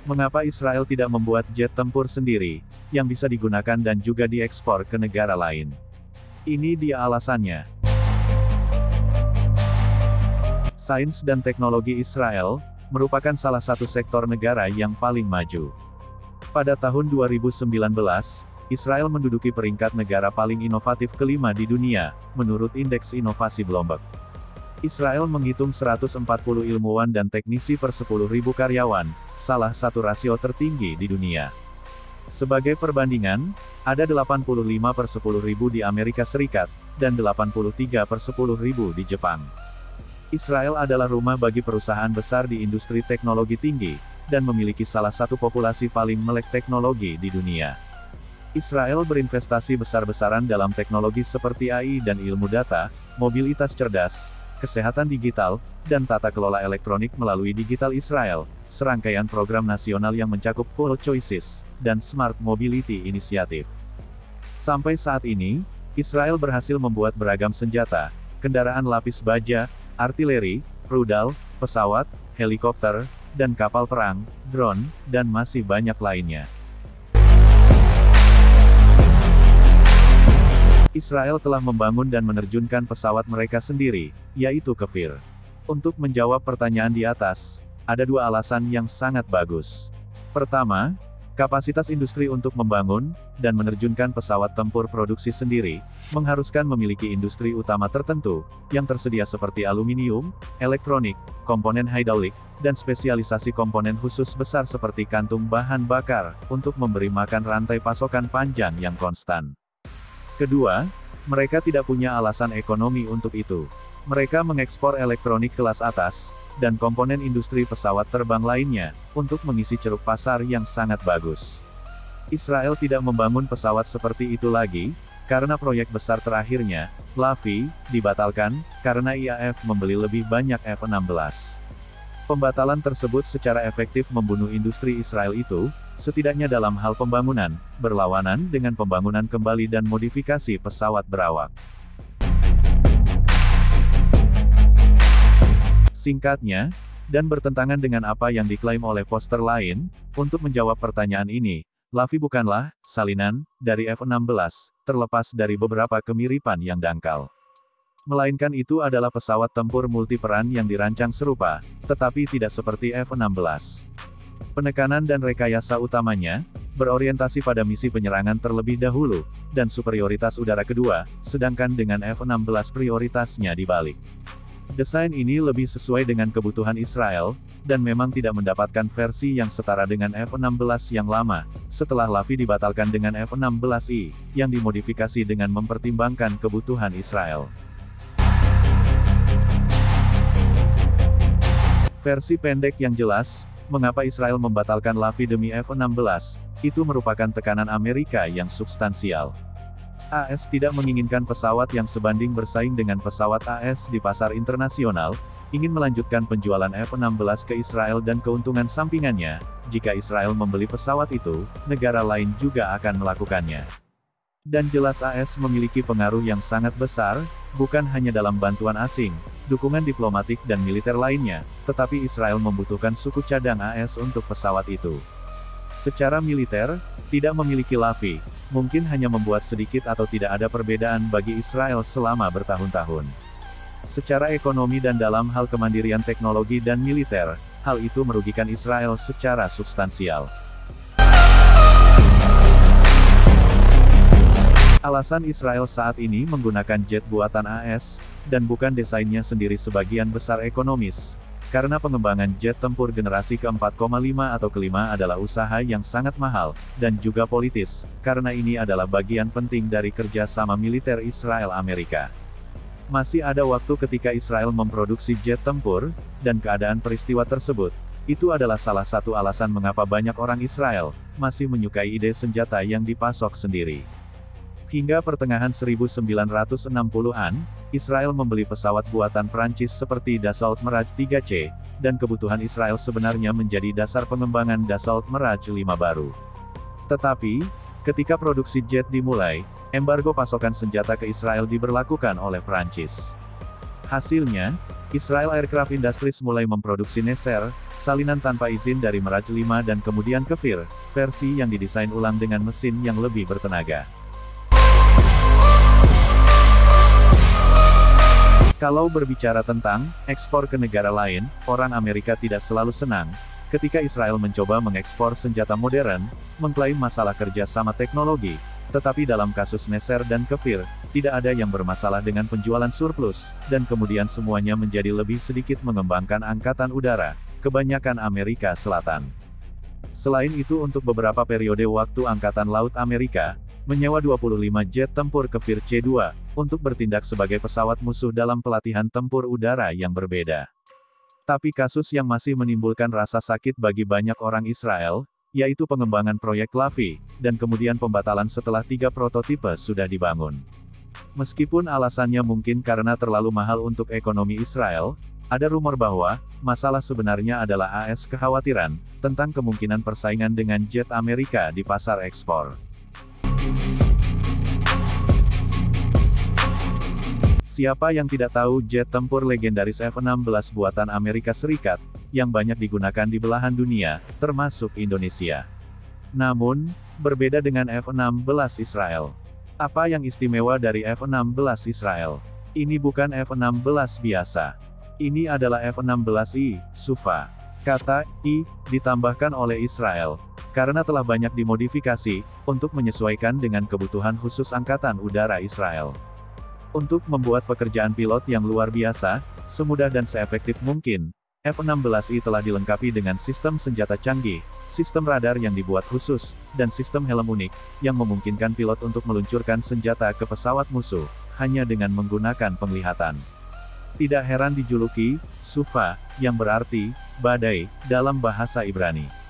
Mengapa Israel tidak membuat jet tempur sendiri, yang bisa digunakan dan juga diekspor ke negara lain? Ini dia alasannya. Sains dan teknologi Israel merupakan salah satu sektor negara yang paling maju. Pada tahun 2019, Israel menduduki peringkat negara paling inovatif kelima di dunia, menurut Indeks Inovasi Bloomberg. Israel menghitung 140 ilmuwan dan teknisi per 10.000 karyawan, salah satu rasio tertinggi di dunia. Sebagai perbandingan, ada 85 per 10.000 di Amerika Serikat, dan 83 per 10.000 di Jepang. Israel adalah rumah bagi perusahaan besar di industri teknologi tinggi, dan memiliki salah satu populasi paling melek teknologi di dunia. Israel berinvestasi besar-besaran dalam teknologi seperti AI dan ilmu data, mobilitas cerdas, kesehatan digital, dan tata kelola elektronik melalui Digital Israel, serangkaian program nasional yang mencakup Full Choices, dan Smart Mobility Initiative. Sampai saat ini, Israel berhasil membuat beragam senjata, kendaraan lapis baja, artileri, rudal, pesawat, helikopter, dan kapal perang, drone, dan masih banyak lainnya. Israel telah membangun dan menerjunkan pesawat mereka sendiri, yaitu Kefir. Untuk menjawab pertanyaan di atas, ada dua alasan yang sangat bagus. Pertama, kapasitas industri untuk membangun dan menerjunkan pesawat tempur produksi sendiri mengharuskan memiliki industri utama tertentu yang tersedia seperti aluminium, elektronik, komponen hidaulik, dan spesialisasi komponen khusus besar seperti kantung bahan bakar untuk memberi makan rantai pasokan panjang yang konstan. Kedua, mereka tidak punya alasan ekonomi untuk itu. Mereka mengekspor elektronik kelas atas, dan komponen industri pesawat terbang lainnya, untuk mengisi ceruk pasar yang sangat bagus. Israel tidak membangun pesawat seperti itu lagi, karena proyek besar terakhirnya, LAVI, dibatalkan, karena IAF membeli lebih banyak F-16. Pembatalan tersebut secara efektif membunuh industri Israel itu, setidaknya dalam hal pembangunan, berlawanan dengan pembangunan kembali dan modifikasi pesawat berawak. Singkatnya, dan bertentangan dengan apa yang diklaim oleh poster lain, untuk menjawab pertanyaan ini, LAVI bukanlah salinan dari F-16, terlepas dari beberapa kemiripan yang dangkal. Melainkan itu adalah pesawat tempur multiperan yang dirancang serupa, tetapi tidak seperti F-16. Penekanan dan rekayasa utamanya, berorientasi pada misi penyerangan terlebih dahulu, dan superioritas udara kedua, sedangkan dengan F-16 prioritasnya dibalik. Desain ini lebih sesuai dengan kebutuhan Israel, dan memang tidak mendapatkan versi yang setara dengan F-16 yang lama, setelah LAVI dibatalkan dengan F-16I, yang dimodifikasi dengan mempertimbangkan kebutuhan Israel. Versi pendek yang jelas, mengapa Israel membatalkan LAVI demi F-16, itu merupakan tekanan Amerika yang substansial. AS tidak menginginkan pesawat yang sebanding bersaing dengan pesawat AS di pasar internasional, ingin melanjutkan penjualan F-16 ke Israel dan keuntungan sampingannya, jika Israel membeli pesawat itu, negara lain juga akan melakukannya. Dan jelas AS memiliki pengaruh yang sangat besar, bukan hanya dalam bantuan asing, dukungan diplomatik dan militer lainnya, tetapi Israel membutuhkan suku cadang AS untuk pesawat itu. Secara militer, tidak memiliki LAVI, mungkin hanya membuat sedikit atau tidak ada perbedaan bagi Israel selama bertahun-tahun. Secara ekonomi dan dalam hal kemandirian teknologi dan militer, hal itu merugikan Israel secara substansial. Alasan Israel saat ini menggunakan jet buatan AS, dan bukan desainnya sendiri sebagian besar ekonomis, karena pengembangan jet tempur generasi ke-4,5 atau ke-5 adalah usaha yang sangat mahal, dan juga politis, karena ini adalah bagian penting dari kerjasama militer Israel-Amerika. Masih ada waktu ketika Israel memproduksi jet tempur, dan keadaan peristiwa tersebut, itu adalah salah satu alasan mengapa banyak orang Israel, masih menyukai ide senjata yang dipasok sendiri. Hingga pertengahan 1960-an, Israel membeli pesawat buatan Prancis seperti Dassault Mirage 3C, dan kebutuhan Israel sebenarnya menjadi dasar pengembangan Dassault Mirage 5 baru. Tetapi, ketika produksi jet dimulai, embargo pasokan senjata ke Israel diberlakukan oleh Prancis. Hasilnya, Israel Aircraft Industries mulai memproduksi Neser, salinan tanpa izin dari Mirage 5 dan kemudian Kfir, versi yang didesain ulang dengan mesin yang lebih bertenaga. Kalau berbicara tentang ekspor ke negara lain, orang Amerika tidak selalu senang ketika Israel mencoba mengekspor senjata modern, mengklaim masalah kerja sama teknologi, tetapi dalam kasus Neser dan Kfir, tidak ada yang bermasalah dengan penjualan surplus, dan kemudian semuanya menjadi lebih sedikit mengembangkan angkatan udara, kebanyakan Amerika Selatan. Selain itu untuk beberapa periode waktu Angkatan Laut Amerika, menyewa 25 jet tempur Kfir C-2, untuk bertindak sebagai pesawat musuh dalam pelatihan tempur udara yang berbeda. Tapi kasus yang masih menimbulkan rasa sakit bagi banyak orang Israel, yaitu pengembangan proyek Lavi, dan kemudian pembatalan setelah 3 prototipe sudah dibangun. Meskipun alasannya mungkin karena terlalu mahal untuk ekonomi Israel, ada rumor bahwa, masalah sebenarnya adalah AS kekhawatiran, tentang kemungkinan persaingan dengan jet Amerika di pasar ekspor. Siapa yang tidak tahu jet tempur legendaris F-16 buatan Amerika Serikat, yang banyak digunakan di belahan dunia, termasuk Indonesia. Namun, berbeda dengan F-16 Israel. Apa yang istimewa dari F-16 Israel? Ini bukan F-16 biasa. Ini adalah F-16I, Sufa. Kata I ditambahkan oleh Israel, karena telah banyak dimodifikasi, untuk menyesuaikan dengan kebutuhan khusus Angkatan Udara Israel. Untuk membuat pekerjaan pilot yang luar biasa, semudah dan seefektif mungkin, F-16I telah dilengkapi dengan sistem senjata canggih, sistem radar yang dibuat khusus, dan sistem helm unik, yang memungkinkan pilot untuk meluncurkan senjata ke pesawat musuh, hanya dengan menggunakan penglihatan. Tidak heran dijuluki, Sufa, yang berarti, badai, dalam bahasa Ibrani.